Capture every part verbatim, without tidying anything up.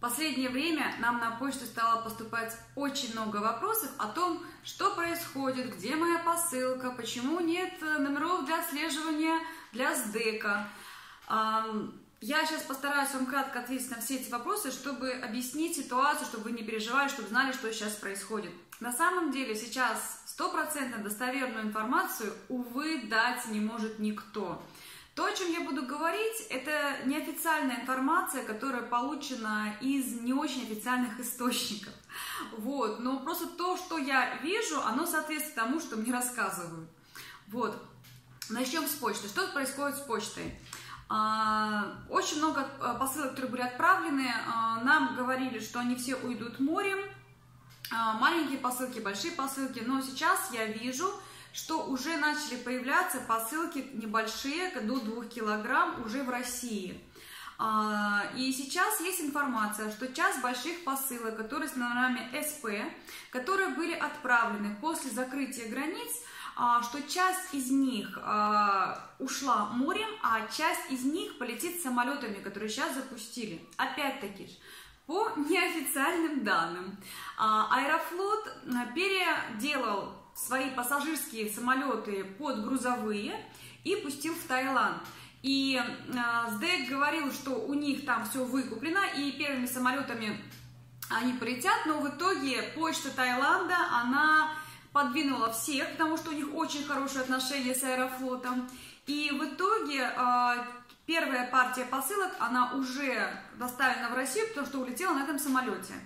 последнее время нам на почту стало поступать очень много вопросов о том, что происходит, где моя посылка, почему нет номеров для отслеживания для СДЭКа. Я сейчас постараюсь вам кратко ответить на все эти вопросы, чтобы объяснить ситуацию, чтобы вы не переживали, чтобы знали, что сейчас происходит. На самом деле сейчас стопроцентно достоверную информацию, увы, дать не может никто. То, о чем я буду говорить, это неофициальная информация, которая получена из не очень официальных источников. Вот. Но просто то, что я вижу, оно соответствует тому, что мне рассказывают. Вот. Начнем с почты. Что происходит с почтой? Очень много посылок, которые были отправлены, нам говорили, что они все уйдут морем. Маленькие посылки, большие посылки. Но сейчас я вижу, что уже начали появляться посылки небольшие, до двух килограмм, уже в России. И сейчас есть информация, что часть больших посылок, которые с номерами СП, которые были отправлены после закрытия границ, что часть из них ушла морем, а часть из них полетит самолетами, которые сейчас запустили. Опять-таки, по неофициальным данным, Аэрофлот переделал свои пассажирские самолеты под грузовые и пустил в Таиланд. И СДЭК говорил, что у них там все выкуплено, и первыми самолетами они полетят, но в итоге почта Таиланда, она подвинула всех, потому что у них очень хорошие отношения с Аэрофлотом. И в итоге первая партия посылок, она уже доставлена в Россию, потому что улетела на этом самолете.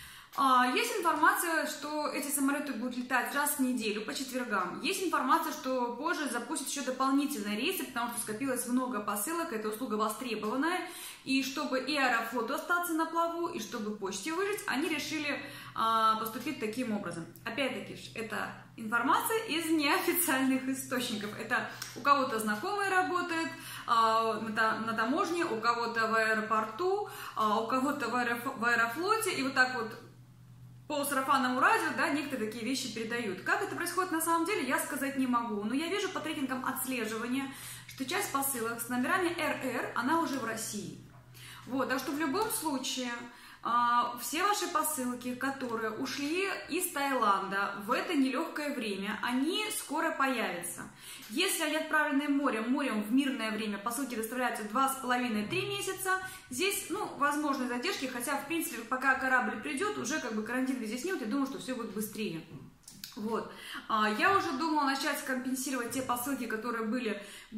Есть информация, что эти самолеты будут летать раз в неделю по четвергам. Есть информация, что позже запустят еще дополнительные рейсы, потому что скопилось много посылок, эта услуга востребованная. И чтобы и Аэрофлоту остаться на плаву, и чтобы почте выжить, они решили а, поступить таким образом. Опять-таки, это информация из неофициальных источников. Это у кого-то знакомые работают а, на, на таможне, у кого-то в аэропорту, а, у кого-то в, аэроф, в Аэрофлоте. И вот так вот по сарафанному радио, да, некоторые такие вещи передают. Как это происходит на самом деле, я сказать не могу. Но я вижу по трекингам отслеживания, что часть посылок с номерами эр эр, она уже в России. Вот, так что в любом случае, э, все ваши посылки, которые ушли из Таиланда в это нелегкое время, они скоро появятся. Если они отправлены морем, морем в мирное время, посылки доставляются два с половиной — три месяца, здесь, ну, возможны задержки, хотя, в принципе, пока корабль придет, уже как бы карантин везде снимут, я думаю, что все будет быстрее. Вот. Я уже думала начать компенсировать те посылки, которые были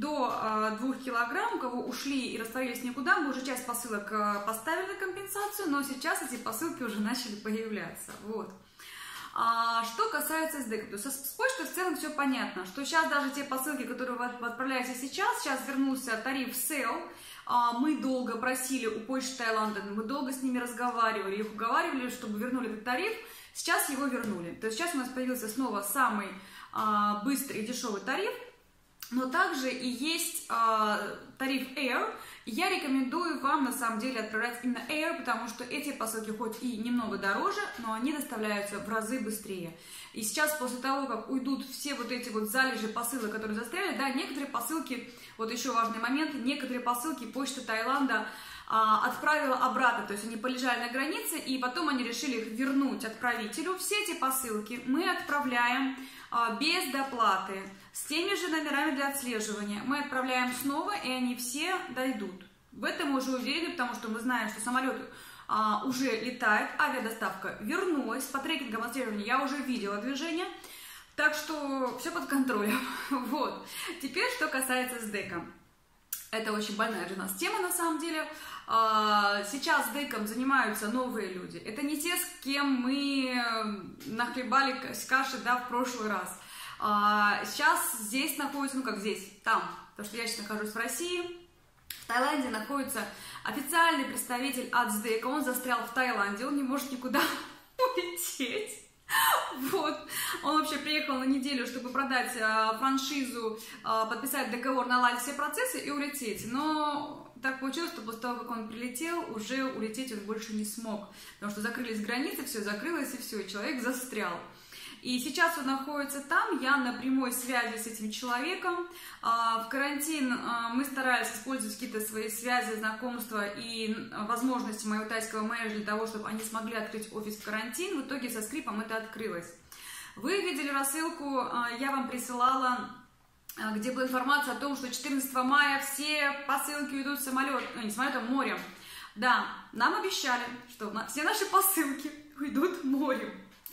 до двух килограмм, у кого ушли и растворились никуда. Мы уже часть посылок поставили на компенсацию, но сейчас эти посылки уже начали появляться. Вот. Что касается СДЭКа, то с почтой в целом все понятно, что сейчас даже те посылки, которые вы отправляете сейчас, сейчас вернулся тариф СЭЛ. Мы долго просили у почты Таиланда, мы долго с ними разговаривали, их уговаривали, чтобы вернули этот тариф. Сейчас его вернули. То есть сейчас у нас появился снова самый а, быстрый и дешевый тариф, но также и есть а, тариф Air. Я рекомендую вам на самом деле отправлять именно Air, потому что эти посылки хоть и немного дороже, но они доставляются в разы быстрее. И сейчас после того, как уйдут все вот эти вот залежи посылок, которые застряли, да, некоторые посылки, вот еще важный момент, некоторые посылки почта Таиланда отправила обратно, то есть они полежали на границе, и потом они решили их вернуть отправителю. Все эти посылки мы отправляем а, без доплаты, с теми же номерами для отслеживания. Мы отправляем снова, и они все дойдут. В этом мы уже уверены, потому что мы знаем, что самолет а, уже летает, авиадоставка вернулась, по трекингам отслеживания я уже видела движение, так что все под контролем. Вот. Теперь, что касается СДЭКа. Это очень больная для нас тема, на самом деле. Сейчас СДЭКом занимаются новые люди. Это не те, с кем мы нахлебали каши, да, в прошлый раз. Сейчас здесь находится, ну как здесь, там, потому что я сейчас нахожусь в России. В Таиланде находится официальный представитель от СДЭКа. Он застрял в Таиланде, он не может никуда улететь. Вот, он вообще приехал на неделю, чтобы продать а, франшизу, а, подписать договор, наладить все процессы и улететь. Но так получилось, что после того, как он прилетел, уже улететь он больше не смог, потому что закрылись границы, все закрылось и все, и человек застрял. И сейчас он находится там, я на прямой связи с этим человеком. В карантин мы старались использовать какие-то свои связи, знакомства и возможности моего тайского менеджера для того, чтобы они смогли открыть офис в карантин. В итоге со скрипом это открылось. Вы видели рассылку, я вам присылала, где была информация о том, что четырнадцатого мая все посылки уйдут самолет, ну, не самолетом, морем. Да, нам обещали, что все наши посылки уйдут морем.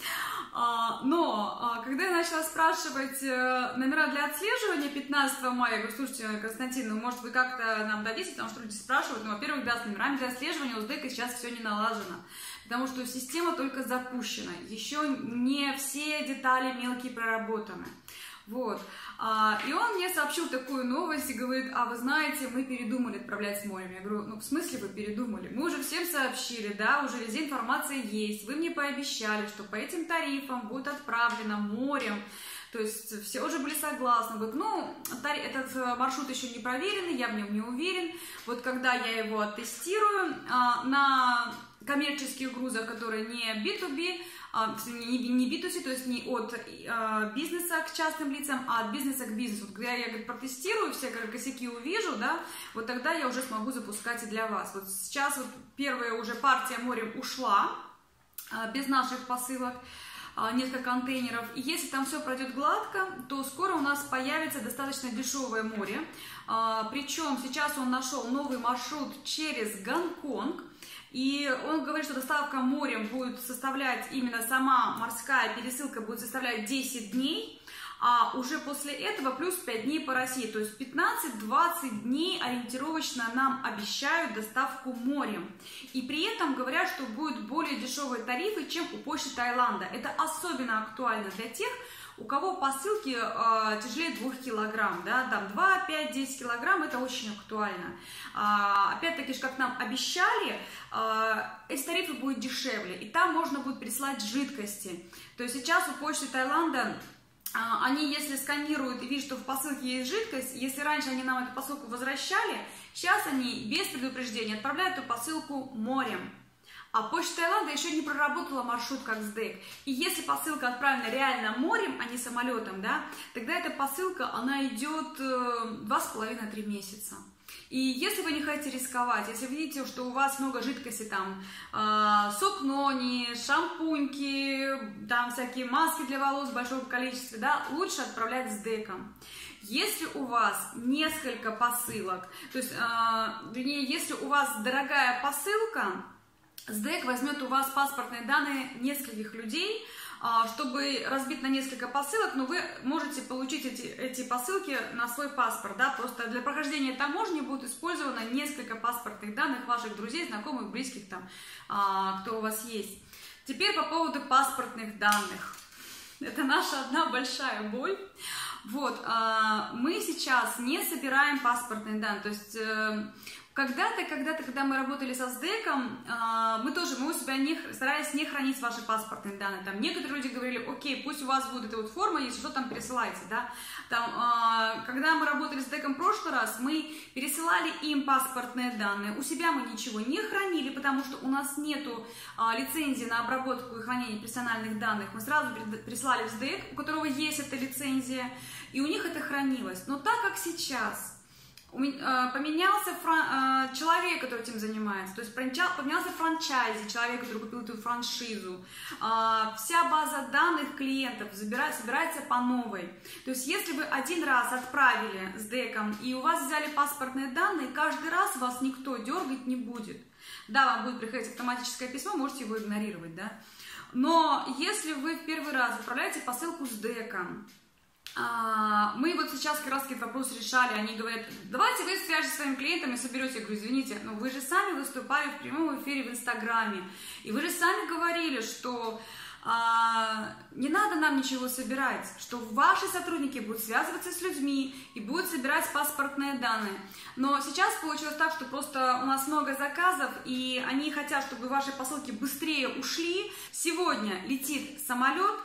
Но когда я начала спрашивать номера для отслеживания пятнадцатого мая, я говорю, слушайте, Константин, ну, может, вы как-то нам дадите, потому что люди спрашивают, ну, во-первых, да, с номерами для отслеживания у СДЭКа сейчас все не налажено, потому что система только запущена, еще не все детали мелкие проработаны. Вот. И он мне сообщил такую новость и говорит, а вы знаете, мы передумали отправлять с морем. Я говорю, ну в смысле вы передумали? Мы уже всем сообщили, да, уже везде информация есть. Вы мне пообещали, что по этим тарифам будет отправлено морем. То есть все уже были согласны. Говорят, ну, этот маршрут еще не проверенный, я в нем не уверен. Вот когда я его оттестирую на коммерческих грузах, которые не би ту би, не би ту си, то есть не от бизнеса к частным лицам, а от бизнеса к бизнесу. Вот когда я, говорит, протестирую, все косяки увижу, да, вот тогда я уже смогу запускать и для вас. Вот сейчас вот первая уже партия морем ушла, без наших посылок, несколько контейнеров. И если там все пройдет гладко, то скоро у нас появится достаточно дешевое море. Причем сейчас он нашел новый маршрут через Гонконг. И он говорит, что доставка морем будет составлять, именно сама морская пересылка будет составлять десять дней, а уже после этого плюс пять дней по России. То есть пятнадцать-двадцать дней ориентировочно нам обещают доставку морем. И при этом говорят, что будут более дешевые тарифы, чем у Почты Таиланда. Это особенно актуально для тех, у кого посылки э, тяжелее двух килограмм, да, там два, пять, десять килограмм, это очень актуально. А, опять-таки, как нам обещали, э, эти тарифы будут дешевле, и там можно будет прислать жидкости. То есть сейчас у Почты Таиланда, э, они, если сканируют и видят, что в посылке есть жидкость, если раньше они нам эту посылку возвращали, сейчас они без предупреждения отправляют эту посылку морем. А Почта Таиланда еще не проработала маршрут как СДЭК. И если посылка отправлена реально морем, а не самолетом, да, тогда эта посылка, она идет два с половиной — три месяца. И если вы не хотите рисковать, если вы видите, что у вас много жидкости, там, э, сок нони, шампуньки, там всякие маски для волос в большом количестве, да, лучше отправлять СДЭКом. Если у вас несколько посылок, то есть, э, вернее, если у вас дорогая посылка, СДЭК возьмет у вас паспортные данные нескольких людей, чтобы разбить на несколько посылок, но вы можете получить эти, эти посылки на свой паспорт, да, просто для прохождения таможни будет использовано несколько паспортных данных ваших друзей, знакомых, близких, там, кто у вас есть. Теперь по поводу паспортных данных. Это наша одна большая боль. Вот, мы сейчас не собираем паспортные данные, то есть когда-то, когда-то, когда мы работали со СДЭКом, мы тоже, мы у себя не, старались не хранить ваши паспортные данные. Там некоторые люди говорили, окей, пусть у вас будет эта вот форма, если что, там пересылайте, да. Там, когда мы работали с СДЭКом в прошлый раз, мы пересылали им паспортные данные. У себя мы ничего не хранили, потому что у нас нету лицензии на обработку и хранение персональных данных. Мы сразу присылали в СДЭК, у которого есть эта лицензия, и у них это хранилось. Но так как сейчас поменялся фран... человек, который этим занимается, то есть поменялся франчайзи, человек, который купил эту франшизу, вся база данных клиентов собирается по новой. То есть если вы один раз отправили СДЭКом и у вас взяли паспортные данные, каждый раз вас никто дергать не будет. Да, вам будет приходить автоматическое письмо, можете его игнорировать, да. Но если вы в первый раз отправляете посылку СДЭКом, мы вот сейчас как раз этот вопрос решали, они говорят, давайте вы свяжетесь с своим клиентом и соберете. Я говорю, извините, но вы же сами выступали в прямом эфире в Инстаграме, и вы же сами говорили, что а, не надо нам ничего собирать, что ваши сотрудники будут связываться с людьми и будут собирать паспортные данные. Но сейчас получилось так, что просто у нас много заказов, и они хотят, чтобы ваши посылки быстрее ушли. Сегодня летит самолет,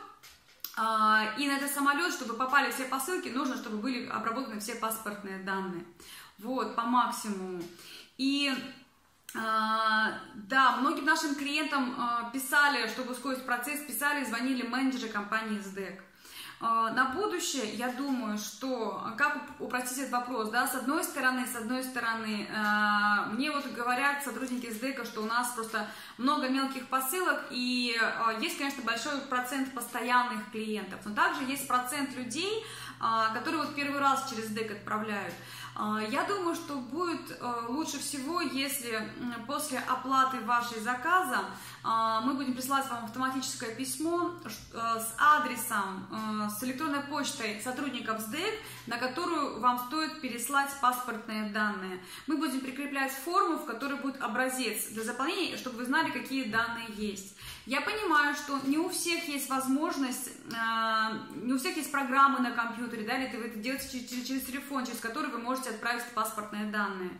и на этот самолет, чтобы попали все посылки, нужно, чтобы были обработаны все паспортные данные. Вот, по максимуму. И да, многим нашим клиентам писали, чтобы ускорить процесс, писали и звонили менеджеры компании СДЭК. На будущее, я думаю, что, как упростить этот вопрос, да, с одной стороны, с одной стороны, э, мне вот говорят сотрудники СДЭКа, что у нас просто много мелких посылок, и э, есть, конечно, большой процент постоянных клиентов, но также есть процент людей, э, которые вот первый раз через СДЭК отправляют. Э, я думаю, что будет э, лучше всего, если после оплаты вашей заказа э, мы будем присылать вам автоматическое письмо э, с адресом, э, с электронной почтой сотрудников СДЭК, на которую вам стоит переслать паспортные данные. Мы будем прикреплять форму, в которой будет образец для заполнения, чтобы вы знали, какие данные есть. Я понимаю, что не у всех есть возможность, не у всех есть программы на компьютере, да, или вы это делаете через, через телефон, через который вы можете отправить паспортные данные.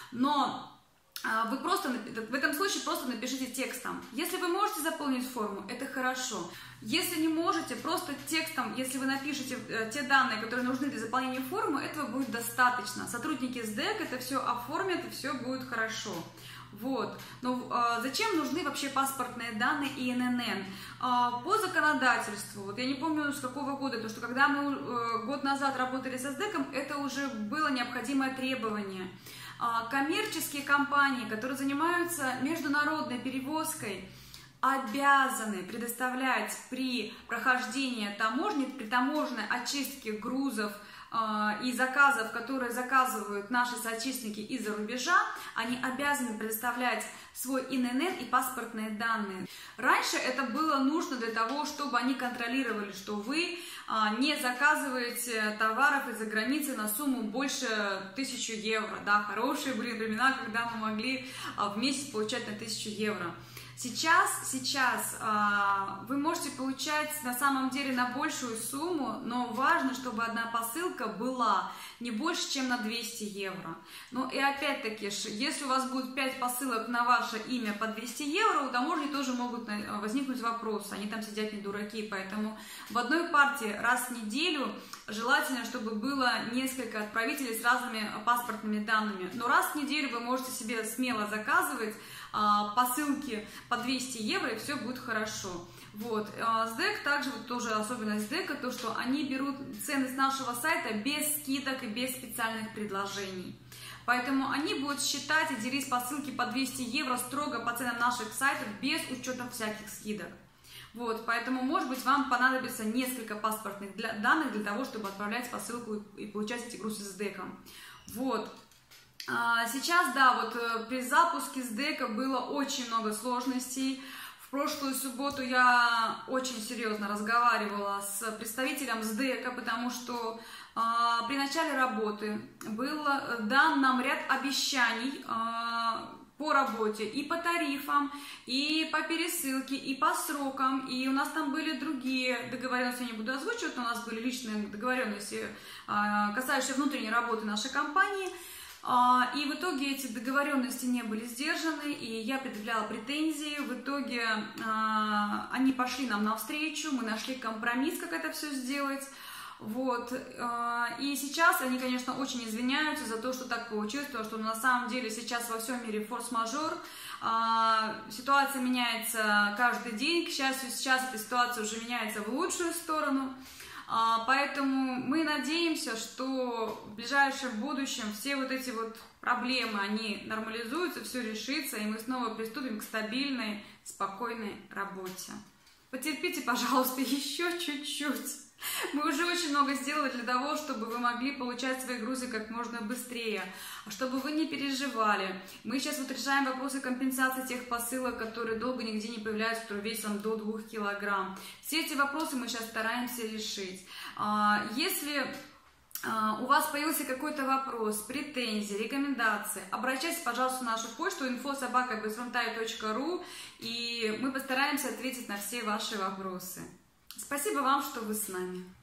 Но вы просто, в этом случае просто напишите текстом. Если вы можете заполнить форму, это хорошо. Если не можете, просто текстом, если вы напишите те данные, которые нужны для заполнения формы, этого будет достаточно. Сотрудники СДЭК это все оформят, и все будет хорошо. Вот. Но а, зачем нужны вообще паспортные данные и эн эн эн? А, по законодательству, вот я не помню с какого года, то что когда мы а, год назад работали со СДЭКом, это уже было необходимое требование. А, коммерческие компании, которые занимаются международной перевозкой, обязаны предоставлять при прохождении таможни, при таможенной очистке грузов и заказов, которые заказывают наши соотечественники из-за рубежа, они обязаны предоставлять свой эн эн эн и паспортные данные. Раньше это было нужно для того, чтобы они контролировали, что вы не заказываете товаров из-за границы на сумму больше тысячи евро. Да, хорошие были времена, когда мы могли в месяц получать на тысячу евро. Сейчас, сейчас а, вы можете получать на самом деле на большую сумму, но важно, чтобы одна посылка была не больше, чем на двести евро. Ну и опять-таки, если у вас будет пять посылок на ваше имя по двести евро, у таможни тоже могут возникнуть вопросы, они там сидят не дураки, поэтому в одной партии раз в неделю желательно, чтобы было несколько отправителей с разными паспортными данными, но раз в неделю вы можете себе смело заказывать посылки по двести евро, и все будет хорошо. Вот. СДЭК также, вот тоже особенность СДЭКа, то, что они берут цены с нашего сайта без скидок и без специальных предложений. Поэтому они будут считать и делить посылки по двести евро строго по ценам наших сайтов, без учета всяких скидок. Вот, поэтому, может быть, вам понадобится несколько паспортных для, данных для того, чтобы отправлять посылку и, и получать эти грузы с СДЭКом. Вот. Сейчас, да, вот при запуске СДЭКа было очень много сложностей. В прошлую субботу я очень серьезно разговаривала с представителем СДЭКа, потому что э, при начале работы был дан нам ряд обещаний э, по работе и по тарифам, и по пересылке, и по срокам, и у нас там были другие договоренности, я не буду озвучивать, но у нас были личные договоренности, э, касающиеся внутренней работы нашей компании. И в итоге эти договоренности не были сдержаны, и я предъявляла претензии. В итоге э, они пошли нам навстречу, мы нашли компромисс, как это все сделать. Вот. Э, и сейчас они, конечно, очень извиняются за то, что так получилось, потому что на самом деле сейчас во всем мире форс-мажор. Э, ситуация меняется каждый день. К счастью, сейчас эта ситуация уже меняется в лучшую сторону. Поэтому мы надеемся, что в ближайшем будущем все вот эти вот проблемы, они нормализуются, все решится, и мы снова приступим к стабильной, спокойной работе. Потерпите, пожалуйста, еще чуть-чуть. Мы уже очень много сделали для того, чтобы вы могли получать свои грузы как можно быстрее, чтобы вы не переживали. Мы сейчас вот решаем вопросы компенсации тех посылок, которые долго нигде не появляются, которые весом до двух килограмм. Все эти вопросы мы сейчас стараемся решить. Если у вас появился какой-то вопрос, претензии, рекомендации, обращайтесь, пожалуйста, на нашу почту инфо собака безфронтай точка ру, и мы постараемся ответить на все ваши вопросы. Спасибо вам, что вы с нами.